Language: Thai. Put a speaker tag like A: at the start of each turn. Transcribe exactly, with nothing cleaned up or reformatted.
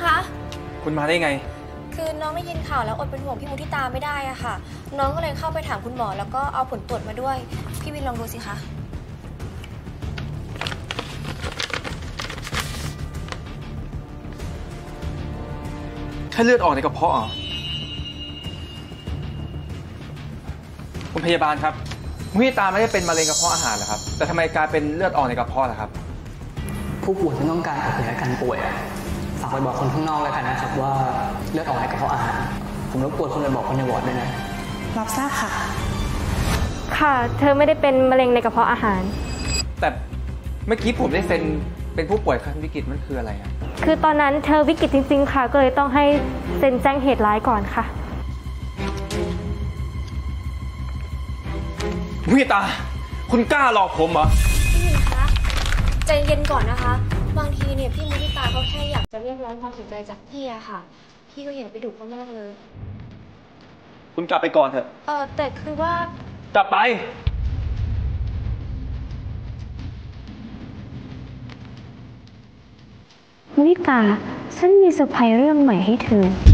A: คะ
B: คุณมาได้ไง
A: คือน้องได้ยินข่าวแล้วอดเป็นห่วงพี่มุทิตาไม่ได้อะค่ะน้องก็เลยเข้าไปถามคุณหมอแล้วก็เอาผลตรวจมาด้วยพี่วินลองดูสิคะ
B: แค่เลือดออกในกระเพาะอ่ะคุณพยาบาลครับมุทิตาไม่ได้เป็นมะเร็งกระเพาะอาหารเหรอครับแต่ทำไมกลายเป็นเลือดออกในกระเพาะล่ะครับ
C: ผู้ป่วยที่ต้องการออกจากอาการป่วยฝากไปบอกคนข้างนอกแล้วกันนะครับว่าเลือดออกในกระเพาะอาหารผมรบกวนคุณไปบอกคนในวอร์ดด้วยนะ
D: รับทราบค่ะ
E: ค่ะเธอไม่ได้เป็นมะเร็งในกระเพาะอาหาร
B: แต่เมื่อกี้ผมได้เซ็นเป็นผู้ป่วยขั้นวิกฤตมันคืออะไรอ่ะ
E: คือตอนนั้นเธอวิกฤตจริงๆค่ะก็เลยต้องให้เซ็นแจ้งเหตุร้ายก่อนค่ะ
B: มุทิตาคุณกล้าหลอกผมเหรอ
A: พี่วินคะใจเย็นก่อนนะคะบางทีเนี่ยพี่มุทิตาเขาแค่อยากจะเรียกร้องความสนใจจากพี่อะค่ะพี่ก็อย่าไปดุเขามากเลย
B: คุณกลับไปก่อนเถอะ
A: เออแต่คือว่
B: ากลับไป
E: มุทิตาฉันมีเซอร์ไพรส์เรื่องใหม่ให้เธอ